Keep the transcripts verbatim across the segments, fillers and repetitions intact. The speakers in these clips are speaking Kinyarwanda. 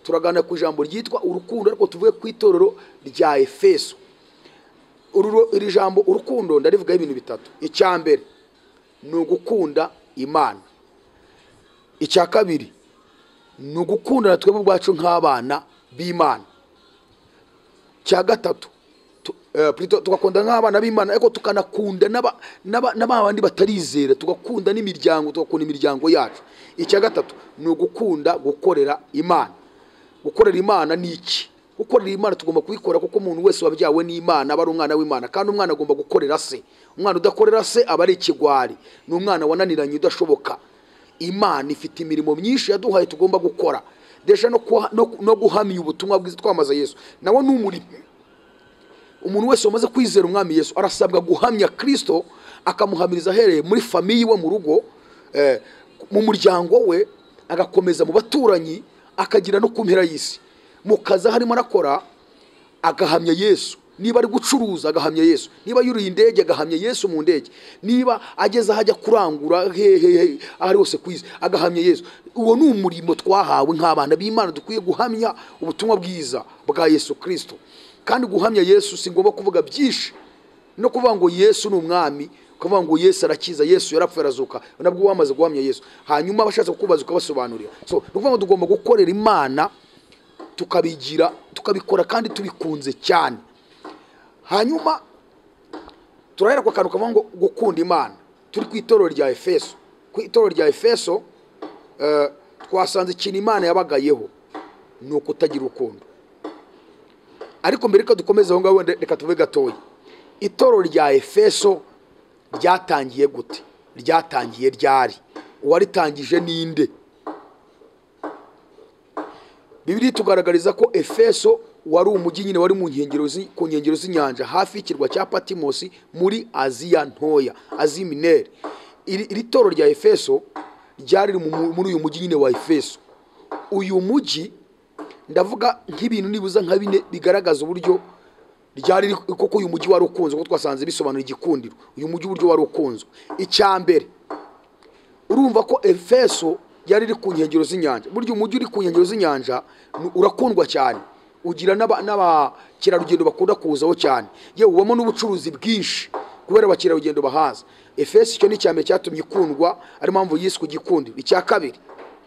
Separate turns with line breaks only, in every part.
turagana ku ijambo ryitwa urukundo, ariko tuvuye ku itorero rya Efeso. Iri jambo urukundo ndarivugaho ibintu bitatu. Icya mbere ni ugukunda Imana, icya kabiri ni ugukunda na twebwe ubwacu nk'abana b'Imana, cya gatatu tugakunda nk'abana b'Imana ariko tukanakunda n'abandi batarizera, tugakunda n'imiryango, tugakunda imiryango yacu. Icya gatatu ni ugukunda gukorera Imana. Gukorera Imana ni iki? Gukorera Imana tugomba kubikora kuko umuntu wese wabyawe n'Imana aba ari umwana w'Imana, kandi umwana agomba gukorera se. Umwana udakorera se aba ari ikigwari, ni umwana wananiranye udashoboka. Imana ifite imirimo myinshi yaduhaye tugomba gukora, desha no, no, no guhamya ubutumwa bwiza twamaze Yesu. Nawe ni umurimo. Umuntu wese wamaze kwizera umwami Yesu arasabwa guhamya Kristo, akamuhamiriza ahereye muri famiye we mu rugo, eh, mu muryango we, agakomeza mu baturanyi, akagira no ku mpera y'isi. Mu kazi harimo arakora agahamya Yesu. Niba ari gucuruza agahamya Yesu, niba yuriye indege agahamya Yesu mu ndege, niba ageze ahajya kurangura hehe ahari hose kwiza agahamya Yesu. Uwo ni umurimo twahawe nk'abana b'Imana, dukwiye guhamya ubutumwa bwiza bwa Yesu Kristo. Kandi guhamya Yesu si ngombwa kuvuga byinshi, no kuvuga ngo Yesu ni umwami, kuvuga ngo Yesu arakiza, Yesu yarapfuye arazuka, nabwo wamaze guhamya Yesu. Hanyuma abashatse kukubaza ukabasobanurira. So nuvuga tugomba gukorera Imana, tukabigira tukabikora kandi tubikunze cyane. Hanyuma turahera kwa kantu kavuga ngo gukunda Imana. Turi ku itorero rya Efeso. Ku itorero rya Efeso uh, twasanze ikintu Imana yabagayeho ni ukutagira urukundo. Ariko mbere ko dukomeza aho ngaho reka tuve gatoya. Itorero rya Efeso ryatangiye gute? Ryatangiye ryari? Uwaritangije ninde? Bibiri tugaragariza ko Efeso wari umujyi nyine wari mu nkengero ku nkengero z'inyanja hafi y'ikirwa cya Patimosi muri Aziya ntoya, Aziya Minere. Iri toro rya Efeso ryari muri uyu mujyi nyine wa Efeso. Uyu mujyi ndavuga nk'ibintu nibuza nka bine bigaragaza uburyo ryari koko uyu mujyi wari ukunzwe, kuko twasanze bisobanura igikundiro. Uyu mujyi uburyo wari ukunzwe. Icya mbere urumva ko Efeso yari iri ku nkengero z'inyanja. Buryo umujyi uri ku nkengero z'inyanja urakundwa cyane, ugira n'abakirarugendo bakunda kuzaho cyane, yewe ubamo n'ubucuruzi bwinshi kubera abakirarugendo bahaza. Efeso icyo ni cyane cyatumye ikundwa, ari mpamvu yiswe igikundiro. Icya kabiri,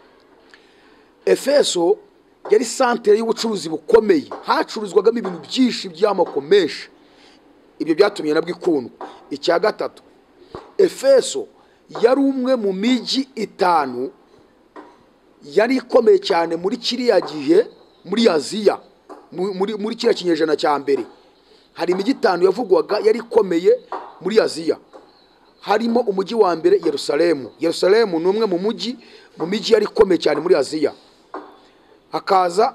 Efeso yari santere y'ubucuruzi bukomeye, hacuruzwagamo ibintu byinshi by'amoko menshi, ibyo byatumye nabwo ikundwa. Icya gatatu, Efeso yari umwe mu mijyi itanu yari ikomeye cyane muri kiriya gihe muri Aziya, muri muri kiriya kinyejana cya mbere. Hari imijyi itanu yavugwaga yari ikomeye muri Aziya. Harimo umujyi wa mbere Yerusalemu. Yerusalemu ni umwe mu mujyi mu mijyi yari ikomeye cyane muri Aziya. Hakaza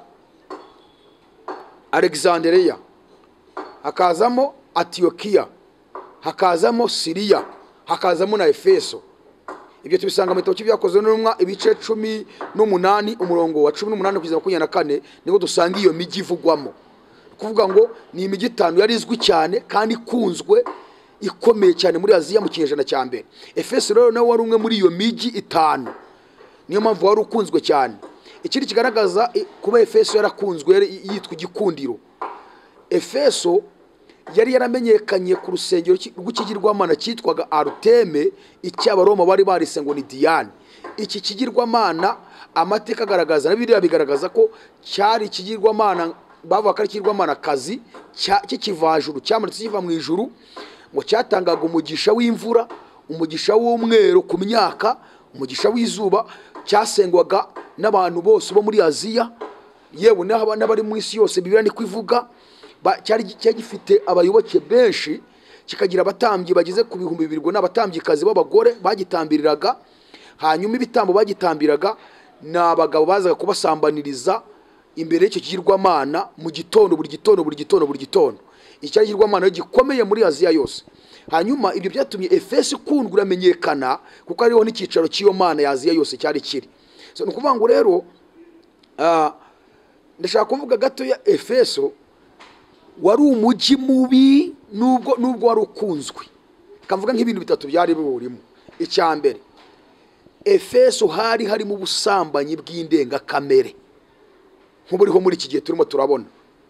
Alexandria, hakazamo Antiokia, hakazamo Siriya, hakazamo na Efeso. Ibyo tubisanga mu bitabo byakozwe n'umwa ibice cumi n'umunani umurongo wa cumi n'umunani kugeza makumyabiri na kane, niko dusanga iyo mijyi ivugwamo. Kuvuga ngo ni imijyi itanu yari izwi cyane kandi ikunzwe ikomeye cyane muri Aziya mu kinyejana cya mbere. Efeso rero nawe wari umwe muri iyo mijyi itanu, niyo mpamvu wari ukunzwe cyane. Ikindi kigaragaza kuba Efeso yarakunzwe yitwa igikundiro, Efeso yari yaramenyekanye ku rusengero rw'ikigirwamana cyitwaga Arteme, icy'Abaroma bari barise ngo ni Diane. Iki kigirwamana amateka agaragaza na Bibiliya bigaragaza ko cyari ikigirwamana bavuga ko ari ikigirwamana kazi cy'ikivajuru cyamanutse kiva mu ijuru, ngo cyatangaga umugisha w'imvura, umugisha w'umwero ku myaka, umugisha w'izuba. Cyasengwaga n'abantu bose bo muri Aziya, yewe n'abari mu isi yose. Bibiliya ni kwivuga cyari gifite abayoboke benshi, kikagira abatambyi bageze ku bihumbi bibiri n'abatambyikazi b'abagore bagitambiriraga. Hanyuma ibitambo bagitambiraga n'abagabo bazaga kubasambaniriza imbere y'icyo kigirwamana mu gitondo, buri gitondo buri gitondo buri gitondo. Icyo kigirwamana gikomeye muri Aziya yose. Hanyuma ibyo byatumye Efeso ikundwa iramenyekana, kuko ariho n'icyicaro cy'iyo mana ya Aziya yose cyari kiri. So nukuvuga ngo rero uh, ndashaka kuvuga gato ya Efeso wari umujyi mubi nubwo nubwo wari ukunzwe. Kamvuga nk'ibintu bitatu byari burimo. Icya mbere, Efeso hari harimo ubusambanyi bw'indenga kamere. nk'uburiho muri iki gihe turimo turabona,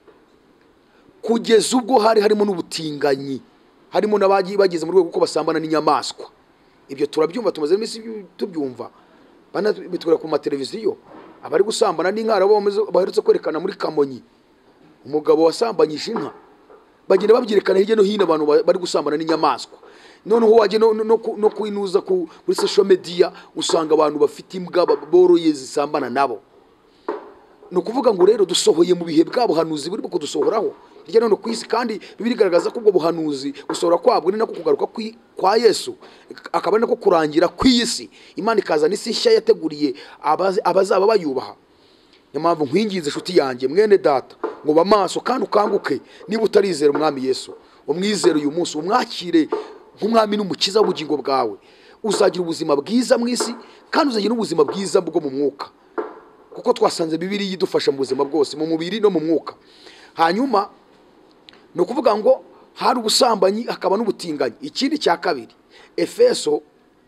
kugeza ubwo hari harimo n'ubutinganyi, harimo n'abagiye bageze mu rwego ko basambana n'inyamaswa. Ibyo turabyumva, tumaze iminsi tubyumva, banabitwara ku mateleviziyo, abari gusambana n'inkara baherutse kwerekana muri Kamonyi, umugabo wasambanyije inka, bagenda babyerekana hirya no hino abantu bari gusambana n'inyamaswa. Noneho waje no no kwinuza ku muri social media usanga abantu bafite imbwa boroye zisambana nabo. No kuvuga ngo rero dusohoye mu bihe bwa buhanuzi buri bwo dusohoraho hirya no kwisi, kandi Bibiliya igaragaza ko ubwo buhanuzi gusohora kwabwo ni nako kugaruka kwa Yesu, akaba nako kurangira kw'isi. Imana ikazana isi nshya yateguriye abazaba bayubaha. Niyo mpamvu nkwingize inshuti yanjye, mwene data, ngo bamaso kandi ukanguke. Niba utarizera umwami Yesu, umwizere uyu munsi, umwakire nk'umwami n'umukiza w'ubugingo bwawe, uzagira ubuzima bwiza mu isi, kandi uzagira n'ubuzima bwiza bwo mu mwuka, kuko twasanze Bibiliya idufasha mu buzima bwose, mu mubiri no mu mwuka. Hanyuma no kuvuga ngo hari ubusambanyi hakaba n'ubutinganyi. Ikindi cya kabiri, Efeso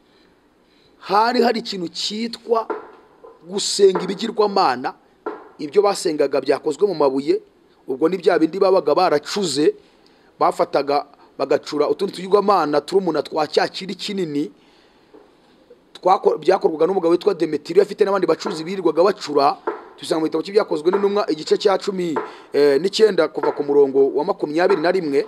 hari hari ikintu cyitwa gusenga ibigirwamana. Ibyo basengaga byakozwe mu mabuye, ubwo ni bya bindi babaga baracuze, bafataga bagacura utundi tugirwamana turumuna twa cyakiri kinini, byakorwaga n'umugabo witwa Demetiriyo, afite n'abandi bacuzi birirwaga bacura. Tusanga mu gitabo cy'ibyakozwe n'intumwa igice cya cumi n'icyenda kuva ku murongo wa makumyabiri na rimwe.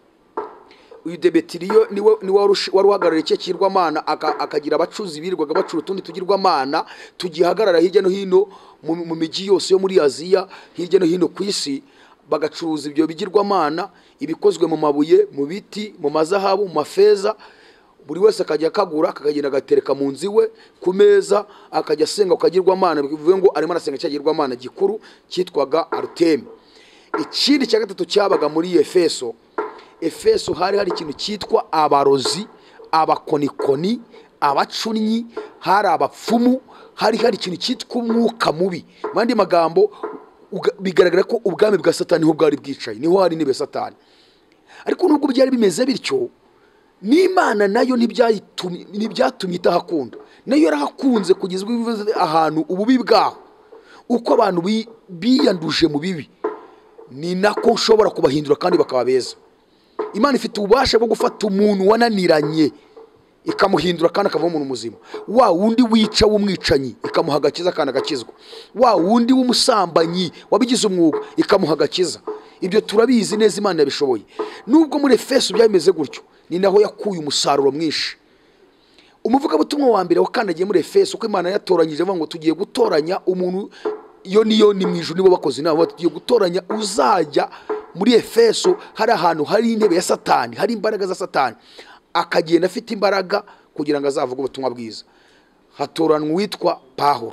Uyu Demetiriyo niwe wari uhagarariye icyo kirwamana, akagira abacuzi birirwaga bacura utundi tugirwamana tugihagarara hirya no hino mu migi yose yo muri Aziya, hirya no hino ku isi, bagacuruza ibyo bigirwamana, ibikozwe mu mabuye, mu biti, mu mazahabu, mu mafeza. Buri wese akajya akagura, akagenda agatereka mu nzu iwe ku meza, akajya asenga ukagirwamana, bivuye ngo arimo arasenga cyagirwamana gikuru cyitwaga Artemi. Ikindi cya gatatu cyabaga muri Efeso, Efeso hari hari ikintu cyitwa abarozi, abakonikoni, abacunnyi, hari abapfumu, hari hari ikintu cyitwa umwuka mubi. Mu yandi magambo, bigaragara ko ubwami bwa Satani ho bwari bwicaye, niho hari nibe Satani. Ariko nubwo byari bimeze bityo, n'Imana nayo ntibyatumye itahakunda, nayo yarahakunze kugeza ahantu ububi bwaho. Uko abantu biyanduje mu bibi, ni nako nshobora kubahindura kandi bakaba beza. Imana ifite ububasha bwo gufata umuntu wananiranye ikamuhindura kandi akava umuntu muzima. Wa wundi wica w'umwicanyi ikamuha agakiza kandi agakizwa. Wa wundi w'umusambanyi wabigize umwuga ikamuha agakiza. Ibyo turabizi neza, Imana yabishoboye. Nubwo muri Efeso byameze gutyo, ni naho yakuye umusaruro mwinshi. Umuvugabutumwa wa mbere wakandagiye muri Efeso, ko Imana yatoranyije avuga ngo tugiye gutoranya umuntu, iyo niyo ni mu ijuru nibo bakoze inama, tugiye gutoranya uzajya muri Efeso, hari ahantu hari intebe ya Satani, hari imbaraga za Satani, akagenda afite imbaraga kugira ngo azavuge ubutumwa bwiza. Hatoranwa uwitwa Pawulo.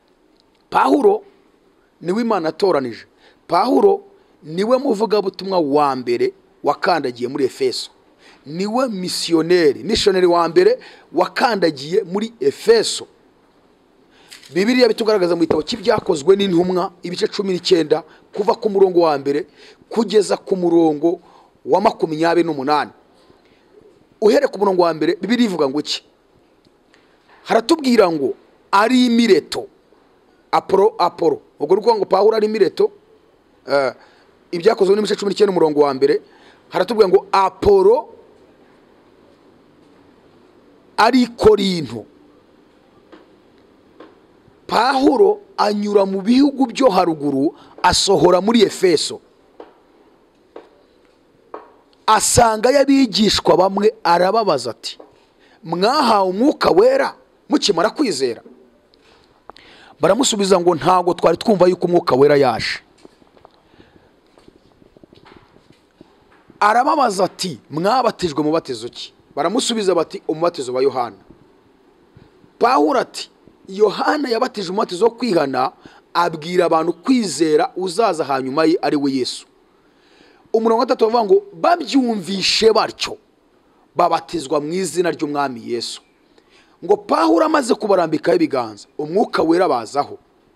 Pawulo niwe Imana yatoranije. Pawulo niwe muvugabutumwa wa mbere wakandagiye muri Efeso, niwe missionnaire missionnaire wa mbere wakandagiye muri Efeso. Bibiliya bitugaragaza mu gitabo cy'ibyakozwe n'intumwa ibice cumi n'icyenda kuva ku murongo wa mbere kugeza ku murongo wa makumyabiri n'umunani. Uhere ku murongo wa mbere, Bibiliya ivuga ngo iki? Haratubwira ngo ari imireto, Apolo Apolo. Ubwo ruvuga ngo Pawulo ari imireto. Uh, ibyakozwe n'ibice cumi n'icyenda umurongo wa mbere haratubwira ngo Apolo ari Korinto. Pawulo anyura mu bihugu byo haruguru asohora muri Efeso, asanga y'abigishwa bamwe, arababaza ati, mwahawe umwuka wera mukimara kwizera? Baramusubiza ngo ntago twari twumva yuko umwuka wera yaje. Arababaza ati, mwabatijwe mu batizo ki? Baramusubiza bati, umubatizo wa Yohana. Pawulo ati, Yohana yabatije umubatizo wo kwihana, abwira abantu kwizera uzaza hanyuma ye ari we Yesu. Umurongo wa gatatu bavuga ngo babyumvishe batyo babatizwa mu izina ry'umwami Yesu. Ngo Pawulo amaze kubarambikaho ibiganza, umwuka wera bazaho.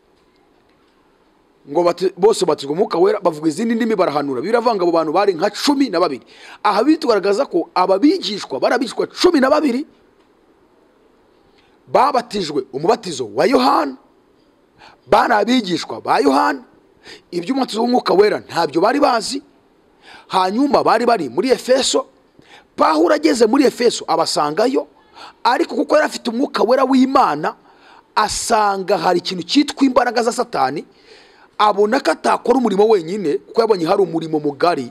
Ngo bose batizwa umwuka wera, bavuga izindi ndimi, barahanura. Biravanga abo bantu bari nka cumi na babiri. Aha bitugaragaza ko ababigishwa barabishwa cumi na babiri babatijwe umubatizo wa Yohana, bari abigishwa ba Yohana, iby'umubatizo w'umwuka wera ntabyo bari bazi. Hanyuma bari bari muri Efeso. Pawulo ageze muri Efeso abasangayo, ariko kuko yari afite umwuka wera w'Imana, asanga hari ikintu cyitwa imbaraga za Satani, abona ko atakora umurimo wenyine kuko yabonye hari umurimo mugari.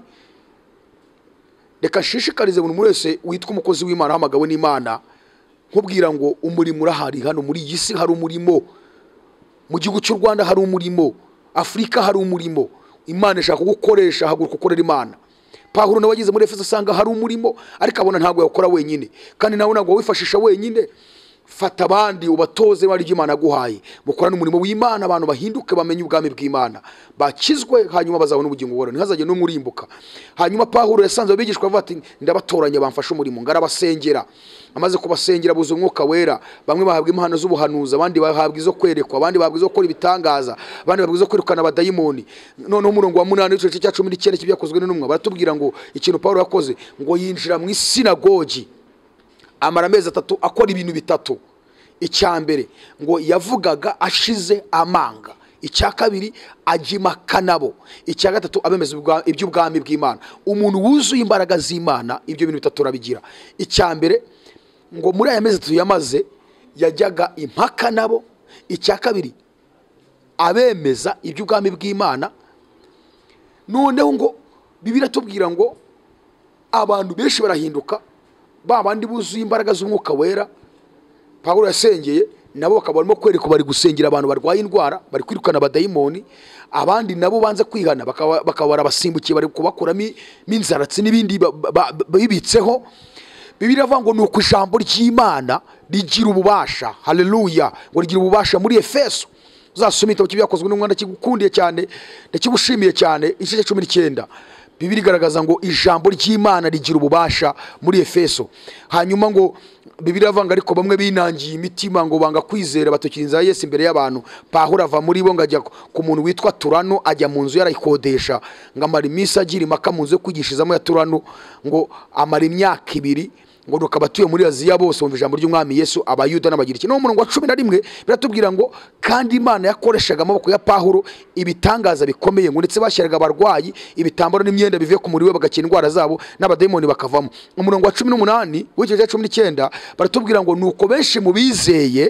Reka nshishikarize buri muntu wese witwa umukozi w'Imana hamagawe n'Imana, nkubwira ngo umurimo urahari hano muri iyi si. Hari umurimo mu gihugu cy'u Rwanda, hari umurimo Afurika, hari umurimo Imana ishaka kugukoresha. Haguruka ukorera Imana. Pawulo nawe ageze muri Efeso asanga hari umurimo, ariko abona ntabwo yakora wenyine, kandi nawe ntabwo wifashisha wenyine. Fata abandi ubatoze bari Imana guhaye, mukorana umurimo w'Imana, abantu bahinduke bamenye ubwami bw'Imana, bakizwe, hanyuma bazabona ubugingo buhoraho, ntihazajye n'umurimbuka. Hanyuma Pawulo yasanze abigishwa bavuga ati ndabatoranya bamfashe umurimo, ngarabasengera. Amaze kubasengera buza umwuka wera, bamwe bahabwa impano z'ubuhanuzi, abandi bahabwa izo kwerekwa, abandi bahabwa izo gukora ibitangaza, abandi bahabwa izo kwirukana abadayimoni. Noneho umurongo wa munani w'igice cya cumi n'icyenda cy'ibyakozwe n'intumwa baratubwira ngo ikintu Pawulo yakoze, ngo yinjira mu isinagogi amara amezi atatu akora ibintu bitatu. Icya mbere ngo yavugaga ashize amanga. Icya kabiri ajima kanabo. Icya gatatu abemeza iby'ubwami bw'Imana. Umuntu wuzuye imbaraga z'Imana ibyo bintu bitatu rabigira. Icya mbere ngo muri aya mezi atatu yamaze yajyaga impaka nabo. Icya kabiri abemeza iby'ubwami bw'Imana. Noneho ngo Bibiliya tubwira ngo abantu benshi barahinduka, babandi buzuye imbaraga z'umwuka wera Pawulo yasengeye, nabo bakaba barimo kwereka bari gusengera abantu barwaye indwara, bari kwirukana abadayimoni. Abandi nabo banze kwihana bakaba barabasimbukiye, bari kubakuramo inzaratsi n'ibindi bibitseho. Bibiliya avuga ngo nuko ijambo ry'Imana rigira ububasha. Haleluya. Ngo rigira ububasha muri Efeso. Uzasoma igitabo cy'ibyakozwe n'intumwa, ndakigukundiye cyane, ndakigushimiye cyane, igice cya cumi n'icyenda. Bibiliya igaragaza ngo ijambo ry'Imana rigira ububasha muri Efeso. Hanyuma ngo Bibiliya avuga ariko bamwe binangiye imitima ngo banga kwizera, batukiriza Yesu imbere y'abantu. Pawulo ava muri bo ngo ajya ku muntu witwa Turano, ajya mu nzu yarayikodesha, ngo amara iminsi agira impaka mu nzu yo kwigishirizamo ya Turano, ngo amara imyaka ibiri. Ngo nuko abatuye muri Aziya bose bumva ijambo ry'Umwami Yesu, Abayuda n'Abagiriki. No mu murongo wa cumi na rimwe biratubwira ngo kandi Imana yakoreshaga amaboko ya Pawulo ibitangaza bikomeye, ngo ndetse bashyiraga abarwayi ibitambaro n'imyenda bivuye ku muri we bagakira indwara zabo, n'abadayimoni bakavamo. Umurongo wa cumi n'umunani w'igice cya cumi n'icyenda baratubwira ngo nuko benshi mu bizeye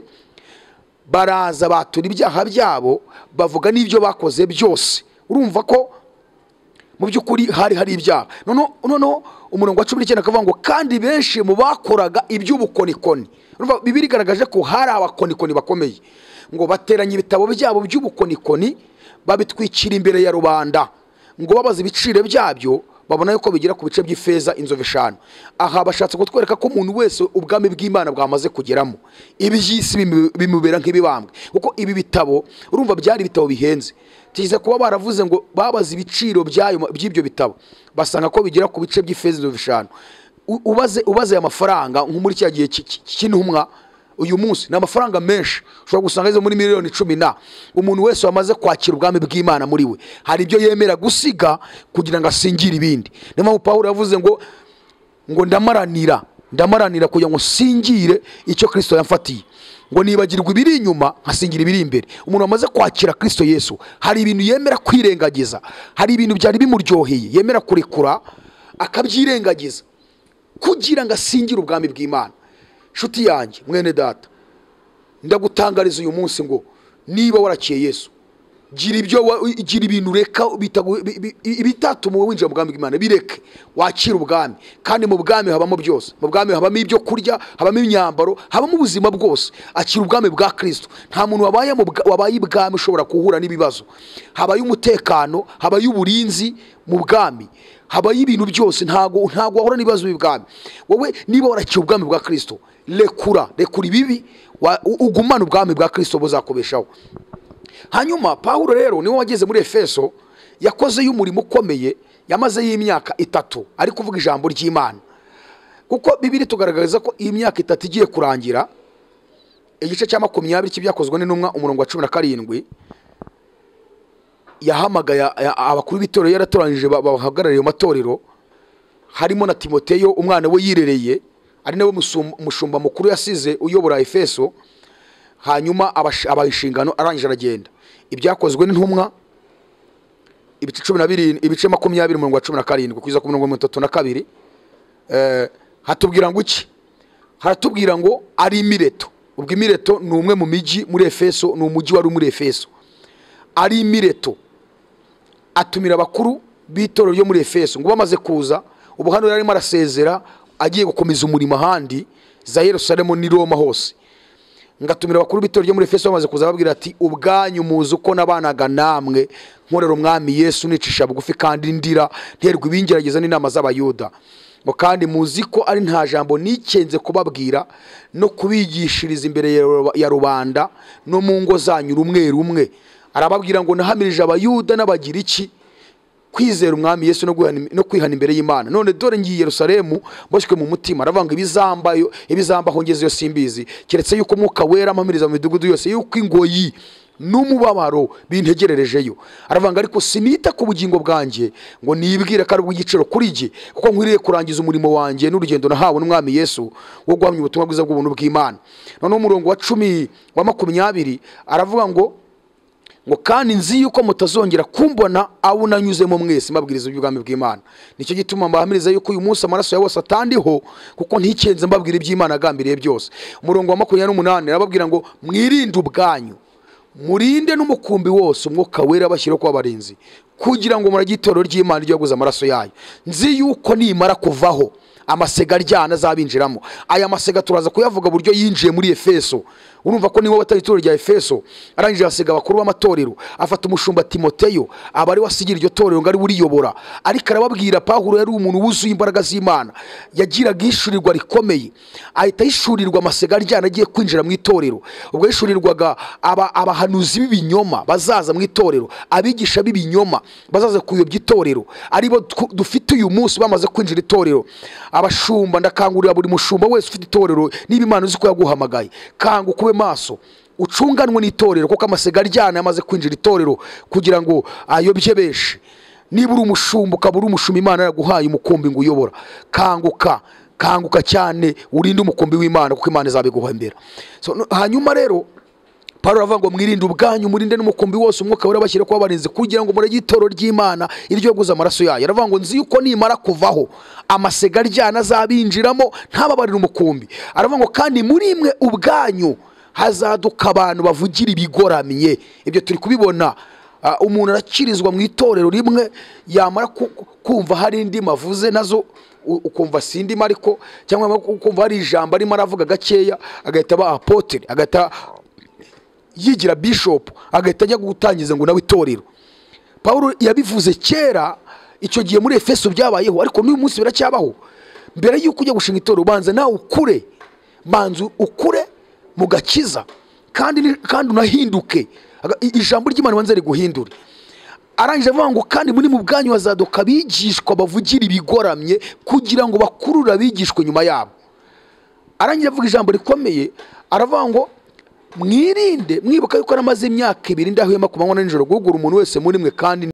baraza batura ibyaha byabo, bavuga n'ibyo bakoze byose. Urumva ko mu by'ukuri hari hari ibyaha. Noneho noneho umurongo wa cumi n'icyenda akavuga ngo kandi benshi mu bakoraga iby'ubukonikoni. Urumva Bibiliya igaragaje ko hari abakonikoni bakomeye, ngo bateranya ibitabo byabo by'ubukonikoni babitwikira imbere ya rubanda, ngo babaza ibiciro byabyo, babona yuko bigira ku bice by'ifeza inzovu eshanu. Aha bashatse kutwereka ko umuntu wese ubwami bw'Imana bwamaze kugeramo, iby'isi bimubera nk'ibibambwe, kuko ibi bitabo urumva byari ibitabo bihenze. Tize kuba baravuze ngo babaza ibiciro by'ibyo bitabo, basanga ko bigira ku bice by'ifeza inzovu eshanu. Ubaze ubaze amafaranga nko muri cya gihe cy'intumwa, uyu munsi ni amafaranga menshi, ushobora gusanga izo muri miliyoni cumi na. Umuntu wese wamaze kwakira ubwami bw'Imana muri we, hari ibyo yemera gusiga kugira ngo asingire ibindi. Niyo mpamvu Pawulo yavuze ngo ngo ndamaranira ndamaranira kugira ngo singire icyo Kristo yamfatiye, ngo nibagirwe ibiri inyuma nkasingira ibiri imbere. Umuntu wamaze kwakira Kristo Yesu, hari ibintu yemera kwirengagiza, hari ibintu byari bimuryoheye yemera kurekura akabyirengagiza kugira ngo asingire ubwami bw'Imana. Shuti yanjye, mwene data, ndagutangariza uyu munsi ngo niba warakiye Yesu, gira ibyo gira ibintu reka bitatuma winjira mu bwami bw'Imana, bireke wakira ubwami. Kandi mu bwami habamo byose. Mu bwami habamo ibyo kurya, habamo imyambaro, habamo ubuzima bwose. Akira ubwami bwa Kristo. Nta muntu wabaye mu wabaye ibwami ushobora kuhura n'ibibazo. Habaye umutekano, habaye uburinzi mu bwami, habaye ibintu byose. Ntago ntago wahura n'ibibazo by'ubwami. Wowe niba warakira ubwami bwa Kristo, lekura lekura ibibi, ugumana ubwami bwa Kristo buzakubeshaho. Hanyuma Pawulo rero niwe wageze muri Efeso, yakoze y'umurimo ukomeye, yamaze y'imyaka itatu ari kuvuga ijambo ry'Imana. Kuko Bibiliya tugaragaza ko iyi myaka itatu igiye kurangira. Igice cya makumyabiri cy'ibyakozwe n'intumwa umurongo wa cumi na karindwi, yahamagaye abakuru b'itorero yaratoranyije bahagarariye mu matorero, harimo na Timoteyo umwana we yirereye, ari nawe mushumba mukuru yasize uyobora Efeso. Hanyuma abashingano arangije aragenda. Ibyakozwe n'intumwa ibice cumi na birindwi ibice makumyabiri umurongo wa cumi na karindwi kugeza ku mirongo itatu na kabiri eh, hatubwira ngo iki? Haratubwira ngo ari imireto. Ubwo imireto ni umwe mu miji muri Efeso, ni umujyi wari muri Efeso. Ari imireto atumira abakuru b'itorero ryo muri Efeso ngo bamaze kuza, Ubuhanuzi arimo arasezera agiye gukomeza umurimo ahandi za Yerusalemu ni Roma hose. Ngatumira abakuru b'itorero ryo muri Efeso bamaze kuza babwira ati ubwanyu muzi uko nabanaga namwe nkorera umwami Yesu nicisha bugufi kandi ndira nterwa ibingerageza n'inama z'abayuda, ngo kandi muzi ko ari nta jambo nikenze kubabwira no kubigishiriza imbere ya rubanda no mu ngo zanyu rumwe rumwe. Arababwira ngo nahamirije abayuda n'abagira iki kwizera umwami Yesu no guhana no kwihana imbere y'Imana. None dore ngiye Yerusalemu boshywe mu mutima, aravanga ibizambayo ibizamba hongezo yo simbizi keretse yuko Mwuka Wera amamiriza mu midugudu yose yuko ingoyi n'umubabaro bintegererejeyo. Aravanga ariko sinita ku bugingo bwanjye ngo nibwire ko ari ubw'igiciro kuri jye, kuko nkwiriye kurangiza umurimo wanjye n'urugendo nahawe n'umwami Yesu wo guhamya ubutumwa bwiza bw'ubuntu bw'Imana. None umurongo wa cumi wa makumyabiri aravuga ngo ngo kandi nzi yuko mutazongera kumbona abo nanyuzemo mwese mbabwiriza ubwami bw'Imana. Nicyo gituma mbahamiriza yuko uyu munsi amaraso ya bose atandiho, kuko ntikenze mbabwira iby'Imana agambiriye byose. Umurongo wa makumyabiri n'umunani arababwira ngo mwirinde ubwanyu murinde n'umukumbi wose Umwuka Wera bashyira ko abarinzi, kugira ngo murage itorero ry'Imana ryo guza amaraso yayo. Nzi yuko nimara kuvaho amasega aryana azabinjiramo. Aya masega turaza kuyavuga buryo yinjiye muri Efeso. Urumva ko niwo batari itorero rya Efeso, arangije asiga abakuru b'amatorero, afata umushumba Timoteyo abari wasigira iryo torero ngari buriyobora. Ariko arababwira Pawulo yari umuntu wuzuye imbaraga z'Imana, yagiraga ishurirwa rikomeye, ahita yishurirwa amasega aryana agiye kwinjira mu itorero. Ubwo yishurirwaga aba abahanuzi b'ibinyoma bazaza mu itorero, abigisha b'ibinyoma bazaza kuyobya itorero, aribo dufite uyu munsi bamaze kwinjira itorero. Abashumba ndakangurira buri mushumba wese ufite itorero niba Imana uzi ko yaguhamagaye, kanga kube maso ucunganwe n'itorero, kuko amasega aryana yamaze kwinjira itorero kugira ngo ayobye benshi. Niba uri umushumba ukaba uri umushumba Imana yaguhaye umukumbi ngo uyobora, kanguka kanguka cyane urinde umukumbi w'Imana, kuko Imana izabiguhembera. So hanyuma rero Paulo aravuga ngo mwirinde ubwanyu murinde n'umukumbi wose Umwuka Wera bashyira ko abarinzi, kugira ngo murage itorero ry'Imana iryo guza amaraso yayo. Aravuga ngo nzi yuko nimara kuvaho amasega aryana azabinjiramo ntababarira umukumbi. Aravuga ngo kandi muri mwe ubwanyu hazaduka abantu bavugira ibigoramye. Ibyo turi kubibona. Uh, umuntu arakirizwa mu itorero rimwe, yamara kumva hari indi mavuze nazo ukumva sindi mariko, cyangwa ukumva hari ijambo arimo aravuga gakeya agahita ba apotre, agahita yigira bishop, agahita ajya gutangiza ngo nawe itorero. Paulo yabivuze kera icyo gihe muri Efeso byabayeho, ariko n'uyu munsi biracyabaho. Mbere yuko ujya gushinga itorero banza nawe ukure, manzu ukure mu gakiza, kandi kandi unahinduke. Ijambo ry'Imana banza riguhindure. Arangije avuga ngo kandi muri mu bwanyu hazaduka bigishwa bavugira ibigoramye, kugira ngo bakurura bigishwe nyuma yabo. Arangije avuga ijambo rikomeye, aravuga ngo mwirinde mwibuka yuko aramaze imyaka ibiri ndahwema kumanywa na nijoro guhugura umuntu wese muri mwe, kandi